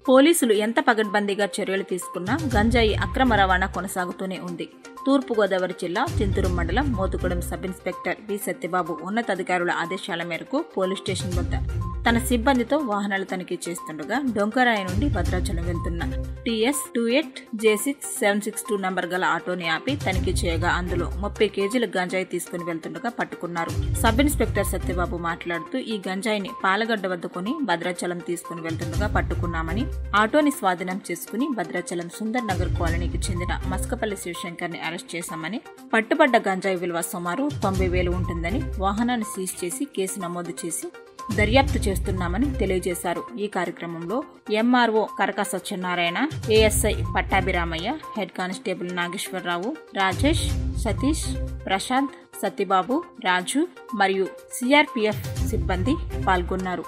పోలీసులు ఎంత పగడ్బందీగా చర్యలు తీసుకున్నా గంజాయి అక్రమ రవాణా కొనసాగుతూనే ఉంది. తూర్పుగోదావరి జిల్లా చింతూరు మండలం Motugudem sub inspector V Satyababu ఉన్నతాధికారుల ఆదేశాల మేరకు పోలీస్ స్టేషన్ వద్ద తన సిబ్బందితో వాహనాలు తనిఖీ చేస్తుండగా డొంకరాయి నుండి భద్రాచలం వెళ్తున్న TS 28J6762 నంబర్ గల ఆటోని ఆపి తనిఖీ చేయగా అందులో 30 కేజీల గంజాయి తీసుకుని వెళ్తుండగా పట్టుకున్నారు. సబ్ ఇన్స్పెక్టర్ సత్యబాబు మాట్లాడుతూ ఈ గంజాయిని పాలగడ్డ వద్ద కొని భద్రాచలం తీసుకుని వెళ్తుండగా పట్టుకున్నామని, ఆటోని స్వాధీనం చేసుకుని భద్రాచలం సుందర్ నగర్ కాలనీకి చెందిన మస్కపల్లి శివశంకర్ ని అరెస్ట్ చేశామని, పట్టుబడ్డ గంజాయి విలువ సుమారు 90,000 ఉంటుందని, వాహనాన్ని సీజ్ చేసి కేసు నమోదు చేసి దర్యాప్తు చేస్తున్నామని తెలియజేశారు. ఈ కార్యక్రమంలో MRO Karaka Satyanarayana, ASI Pattabhiramayya, head constable Nageswara Rao, Rajesh, Satish, Prashanth, Satyababu, Raju మరియు CRPF సిబ్బంది పాల్గొన్నారు.